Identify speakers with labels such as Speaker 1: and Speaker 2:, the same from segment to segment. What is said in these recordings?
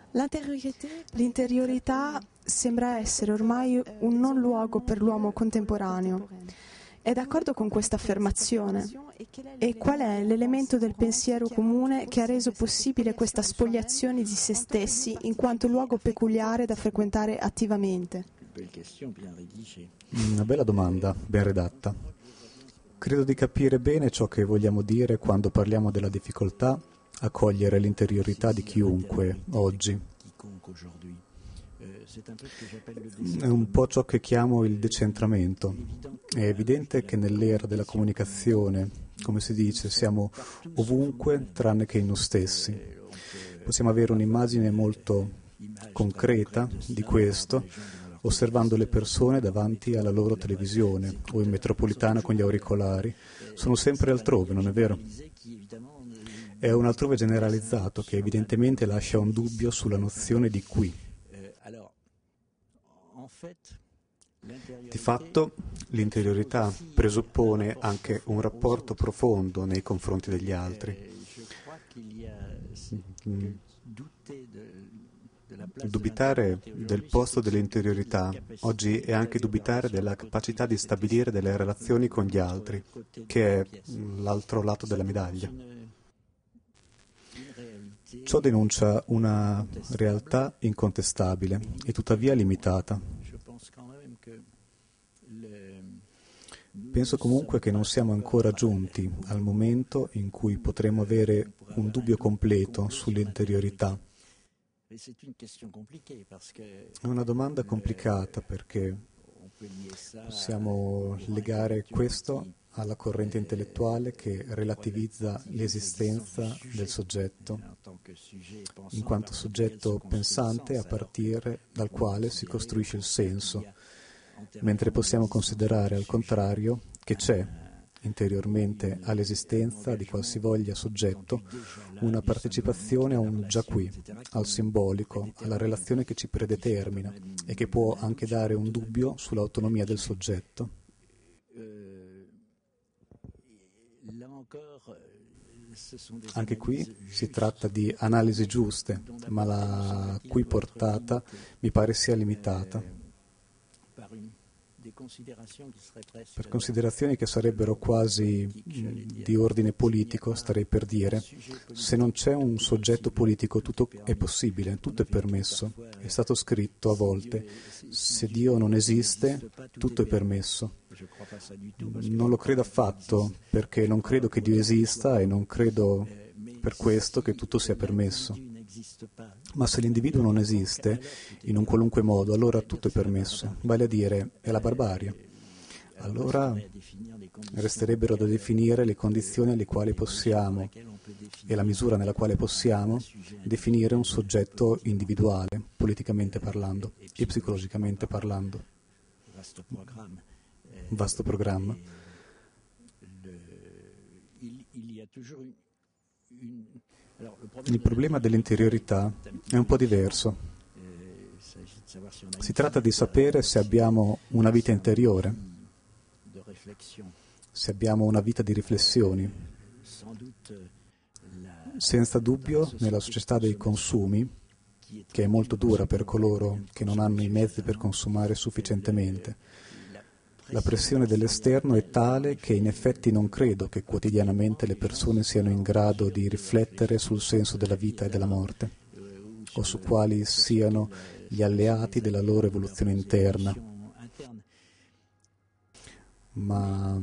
Speaker 1: L'interiorità sembra essere ormai un non luogo per l'uomo contemporaneo. È d'accordo con questa affermazione? E qual è l'elemento del pensiero comune che ha reso possibile questa spogliazione di se stessi in quanto luogo peculiare da frequentare attivamente?
Speaker 2: Una bella domanda, ben redatta. Credo di capire bene ciò che vogliamo dire quando parliamo della difficoltà a cogliere l'interiorità di chiunque oggi. È un po' ciò che chiamo il decentramento. È evidente che nell'era della comunicazione, come si dice, siamo ovunque tranne che in noi stessi. Possiamo avere un'immagine molto concreta di questo osservando le persone davanti alla loro televisione o in metropolitana con gli auricolari. Sono sempre altrove, non è vero? È un altrove generalizzato che evidentemente lascia un dubbio sulla nozione di qui. Di fatto, l'interiorità presuppone anche un rapporto profondo nei confronti degli altri. Dubitare del posto dell'interiorità oggi è anche dubitare della capacità di stabilire delle relazioni con gli altri, che è l'altro lato della medaglia. Ciò denuncia una realtà incontestabile e tuttavia limitata. Penso comunque che non siamo ancora giunti al momento in cui potremo avere un dubbio completo sull'interiorità. È una domanda complicata perché possiamo legare questo alla corrente intellettuale che relativizza l'esistenza del soggetto in quanto soggetto pensante a partire dal quale si costruisce il senso, mentre possiamo considerare al contrario che c'è interiormente all'esistenza di qualsivoglia soggetto una partecipazione a un già qui, al simbolico, alla relazione che ci predetermina e che può anche dare un dubbio sull'autonomia del soggetto. Anche qui si tratta di analisi giuste, ma la cui portata mi pare sia limitata. Per considerazioni che sarebbero quasi di ordine politico, starei per dire, se non c'è un soggetto politico tutto è possibile, tutto è permesso. È stato scritto a volte, se Dio non esiste, tutto è permesso. Non lo credo affatto, perché non credo che Dio esista e non credo per questo che tutto sia permesso. Ma se l'individuo non esiste, in un qualunque modo, allora tutto è permesso, vale a dire, è la barbarie. Allora resterebbero da definire le condizioni alle quali possiamo, e la misura nella quale possiamo, definire un soggetto individuale, politicamente parlando e psicologicamente parlando. Un vasto programma. Il problema dell'interiorità è un po' diverso. Si tratta di sapere se abbiamo una vita interiore, se abbiamo una vita di riflessioni. Senza dubbio, nella società dei consumi, che è molto dura per coloro che non hanno i mezzi per consumare sufficientemente, la pressione dell'esterno è tale che in effetti non credo che quotidianamente le persone siano in grado di riflettere sul senso della vita e della morte, o su quali siano gli alleati della loro evoluzione interna. Ma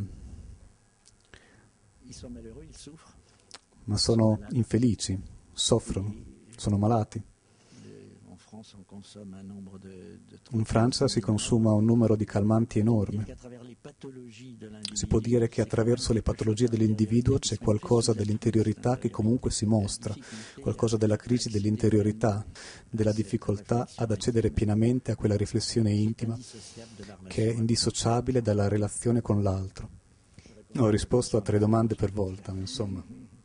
Speaker 2: sono infelici, soffrono, sono malati. In Francia si consuma un numero di calmanti enorme. Si può dire che attraverso le patologie dell'individuo c'è qualcosa dell'interiorità che comunque si mostra, qualcosa della crisi dell'interiorità, della difficoltà ad accedere pienamente a quella riflessione intima che è indissociabile dalla relazione con l'altro. Ho risposto a 3 domande per volta, insomma.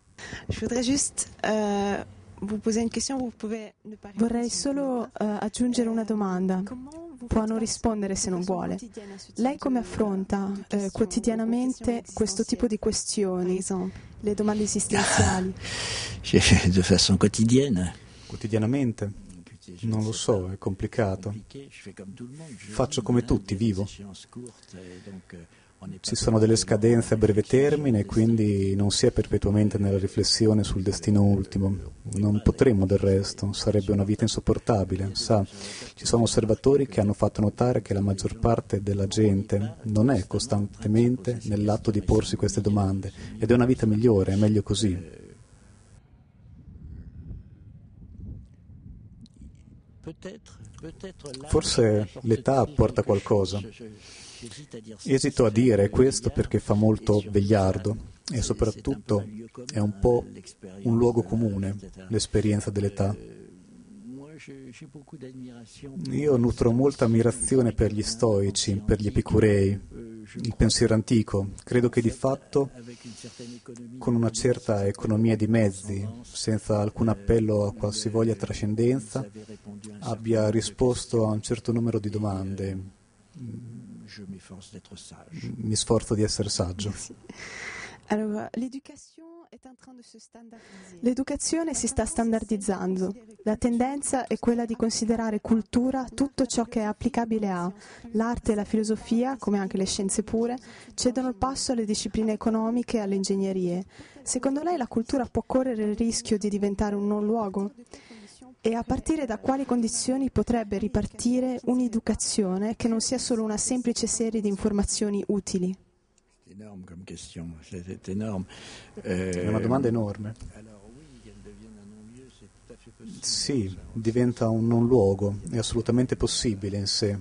Speaker 1: Vorrei solo aggiungere una domanda. Può non rispondere se non vuole. Lei come affronta quotidianamente questo tipo di questioni, le domande esistenziali?
Speaker 3: De façon quotidienne.
Speaker 2: Quotidianamente. Non lo so, è complicato. Faccio come tutti, vivo. Ci sono delle scadenze a breve termine, quindi non si è perpetuamente nella riflessione sul destino ultimo. Non potremmo del resto, sarebbe una vita insopportabile. Sa, ci sono osservatori che hanno fatto notare che la maggior parte della gente non è costantemente nell'atto di porsi queste domande, ed è una vita migliore, è meglio così. Forse l'età apporta qualcosa. Esito a dire questo perché fa molto vegliardo e soprattutto è un po' un luogo comune, l'esperienza dell'età. Io nutro molta ammirazione per gli stoici, per gli epicurei, il pensiero antico. Credo che di fatto, con una certa economia di mezzi, senza alcun appello a qualsivoglia trascendenza, abbia risposto a un certo numero di domande. Mi sforzo di essere saggio.
Speaker 1: Allora, l'educazione si sta standardizzando. La tendenza è quella di considerare cultura tutto ciò che è applicabile a l'arte e la filosofia, come anche le scienze pure, cedono il passo alle discipline economiche e alle ingegnerie. Secondo lei la cultura può correre il rischio di diventare un non luogo? E a partire da quali condizioni potrebbe ripartire un'educazione che non sia solo una semplice serie di informazioni utili?
Speaker 2: È una domanda enorme. Sì, diventa un non luogo, è assolutamente possibile in sé,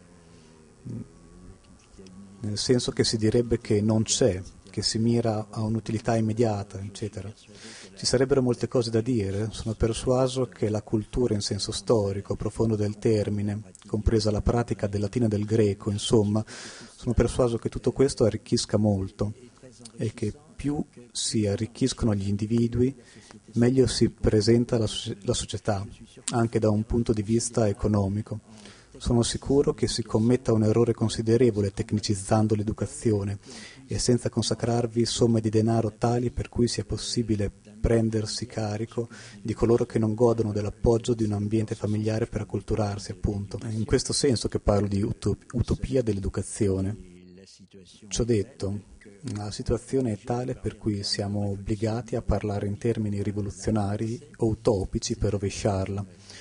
Speaker 2: nel senso che si direbbe che non c'è, che si mira a un'utilità immediata, eccetera. Ci sarebbero molte cose da dire, sono persuaso che la cultura in senso storico, profondo del termine, compresa la pratica del latino e del greco, insomma, sono persuaso che tutto questo arricchisca molto e che più si arricchiscono gli individui, meglio si presenta la società, anche da un punto di vista economico. Sono sicuro che si commetta un errore considerevole tecnicizzando l'educazione e senza consacrarvi somme di denaro tali per cui sia possibile prendersi carico di coloro che non godono dell'appoggio di un ambiente familiare per acculturarsi, appunto. È in questo senso che parlo di utopia dell'educazione. Ciò detto, la situazione è tale per cui siamo obbligati a parlare in termini rivoluzionari o utopici per rovesciarla.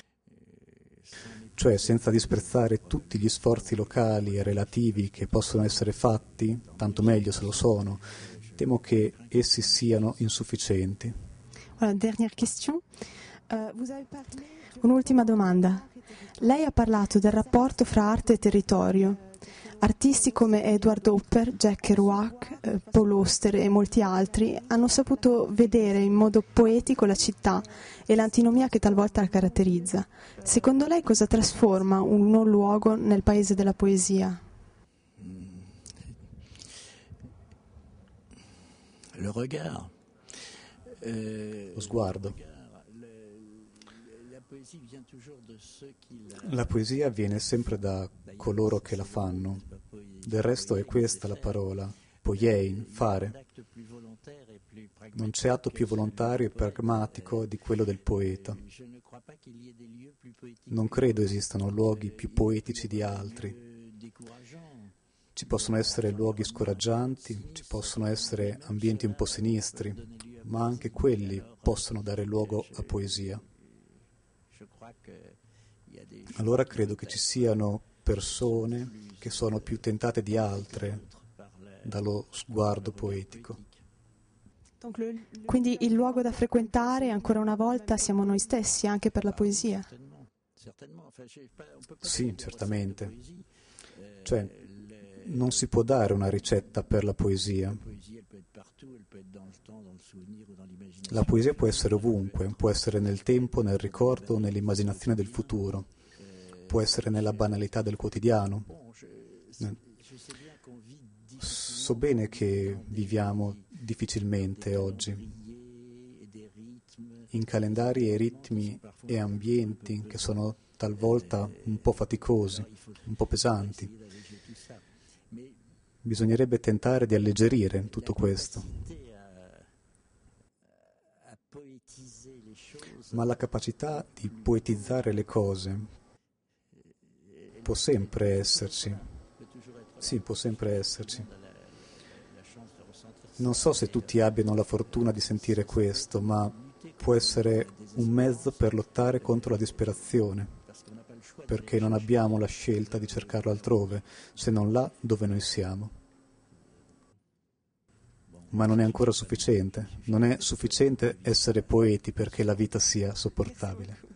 Speaker 2: Cioè senza disprezzare tutti gli sforzi locali e relativi che possono essere fatti, tanto meglio se lo sono, temo che essi siano insufficienti.
Speaker 1: Dernière question. Un'ultima domanda. Lei ha parlato del rapporto fra arte e territorio. Artisti come Edward Hopper, Jack Kerouac, Paul Auster e molti altri hanno saputo vedere in modo poetico la città e l'antinomia che talvolta la caratterizza. Secondo lei cosa trasforma un non luogo nel paese della poesia?
Speaker 2: Lo sguardo. La poesia viene sempre da coloro che la fanno. Del resto è questa la parola, poiein, fare. Non c'è atto più volontario e pragmatico di quello del poeta. Non credo esistano luoghi più poetici di altri. Ci possono essere luoghi scoraggianti, ci possono essere ambienti un po' sinistri, ma anche quelli possono dare luogo a poesia. Allora credo che ci siano persone che sono più tentate di altre dallo sguardo poetico.
Speaker 1: Quindi il luogo da frequentare ancora una volta siamo noi stessi, anche per la poesia?
Speaker 2: Sì, certamente. Cioè, non si può dare una ricetta per la poesia. La poesia può essere ovunque, può essere nel tempo, nel ricordo, nell'immaginazione del futuro, può essere nella banalità del quotidiano. So bene che viviamo difficilmente oggi, in calendari e ritmi e ambienti che sono talvolta un po' faticosi, un po' pesanti. Bisognerebbe tentare di alleggerire tutto questo. ma la capacità di poetizzare le cose può sempre esserci. Sì, può sempre esserci. Non so se tutti abbiano la fortuna di sentire questo, ma può essere un mezzo per lottare contro la disperazione, perché non abbiamo la scelta di cercarlo altrove, se non là dove noi siamo. Ma non è ancora sufficiente. Non è sufficiente essere poeti perché la vita sia sopportabile.